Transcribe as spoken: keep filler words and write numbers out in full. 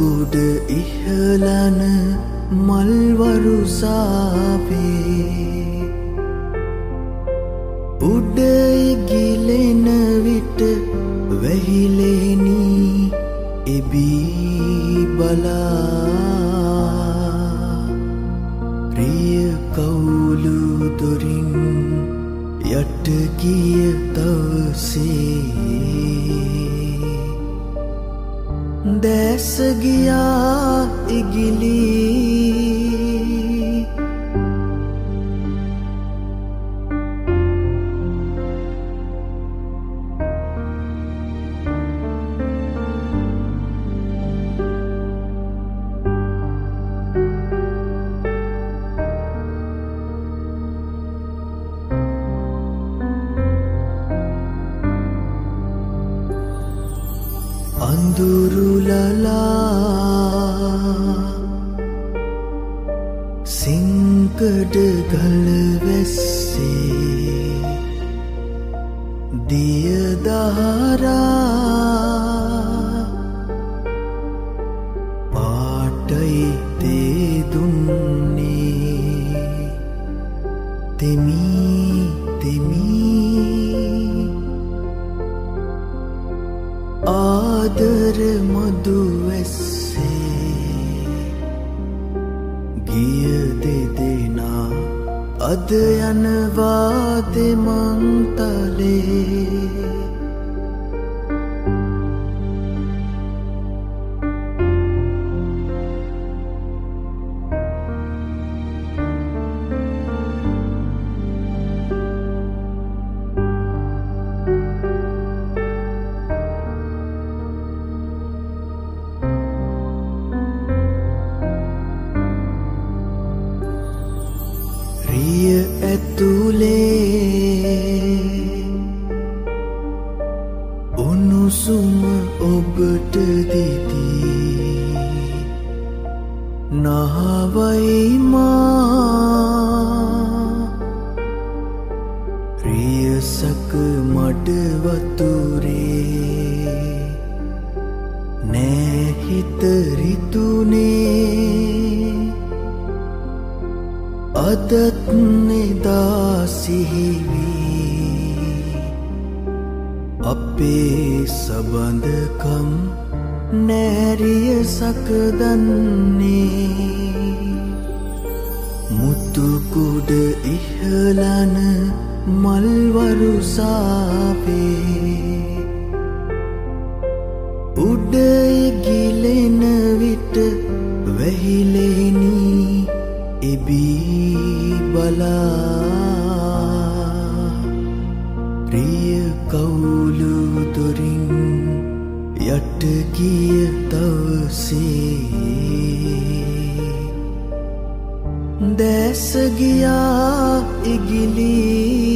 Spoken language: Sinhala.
කුඩ ඉහලන මල්වරු සාපේ උඩ ඉගිලෙන විට වැහිලෙනි එබී බලා රිය කවුළු දොරින් යට ගිය දවසේ දැස ගියා ඉගිලී අඳුරුලලා සිංකඩ ගල වැස්සේ දියදහරා පාටයි තේ දුන්නේ තෙමී තෙමී ආදර මදු වැස්සේ ගිය දෙදෙනා අද යනවා දෙමන්තලේ රිය ඇතුලේ උණුසුම ඔබට දිදී නහවයි මා රියසක මඩ වතුරේ නෑ හිත රිතුනේ අදත් නෙදා සිහිවී අපේ සබඳකම් නෑරිය සකදන්නේ මුතුකුඩ ඉහලන මල්වරු සාපේ උඩ ඉගිලෙන විට වැහිලෙනි එබී බලා රිය කවුළු දොරින් යට ගිය දවසේ දැස ගියා ඉගිලී